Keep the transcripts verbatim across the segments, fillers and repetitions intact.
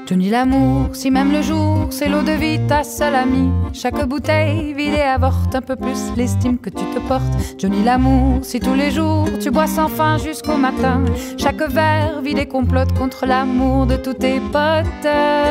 Johnny l'amour, si même le jour c'est l'eau de vie ta seule amie, chaque bouteille vidée avorte un peu plus l'estime que tu te portes. Johnny l'amour, si tous les jours tu bois sans fin jusqu'au matin, chaque verre vidé complote contre l'amour de tous tes potes.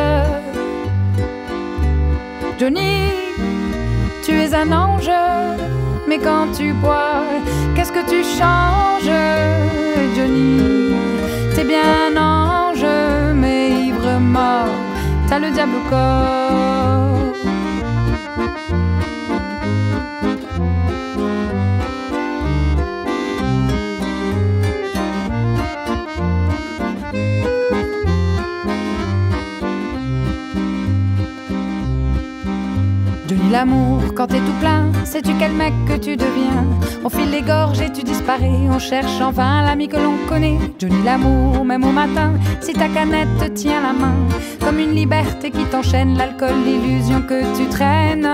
Johnny, tu es un ange, mais quand tu bois, qu'est-ce que tu changes? Johnny, t'es bien un ange, mais ivre mort, t'as le diable au corps. Johnny l'amour, quand t'es tout plein, sais-tu quel mec que tu deviens? On file les gorges et tu disparais, on cherche en vain l'ami que l'on connaît. Johnny l'amour, même au matin, si ta canette te tient la main, comme une liberté qui t'enchaîne, l'alcool, l'illusion que tu traînes.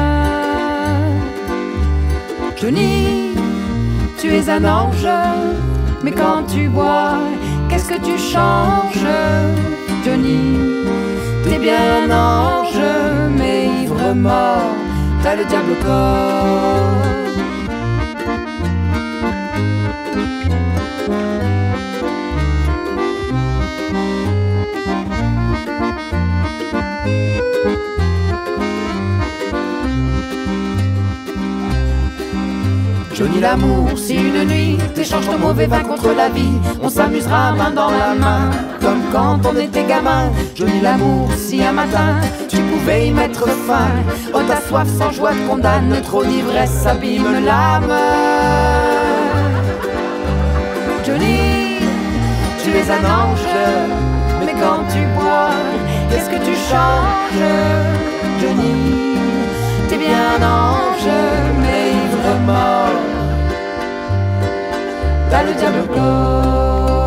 Johnny, tu es un ange, mais quand tu bois, qu'est-ce que tu changes? Johnny, t'es bien un ange, mais ivre mort, t'as le diable au corps. Johnny l'amour, si une nuit t'échanges ton mauvais vin contre la vie, on s'amusera main dans la main, comme quand on était gamin. Johnny l'amour, si un matin tu pouvais y mettre fin, oh ta soif sans joie te condamne, trop d'ivresse abîme l'âme. Johnny, tu es un ange, mais quand tu bois, qu'est-ce que tu changes? Johnny, t'es bien un ange, mais ivre mort, t'as le diable au corps.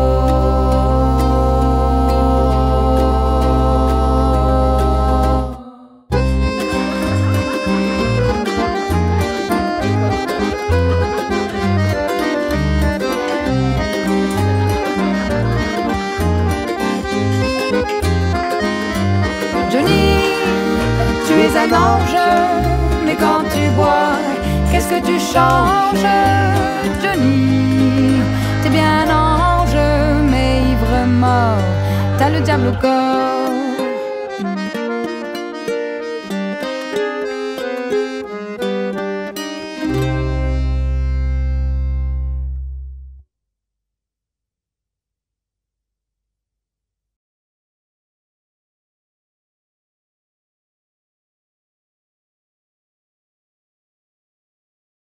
Johnny, tu es un ange, mais quand tu bois, qu'est-ce que tu changes? Johnny, t'es bien un ange, mais ivre mort, t'as le diable au corps.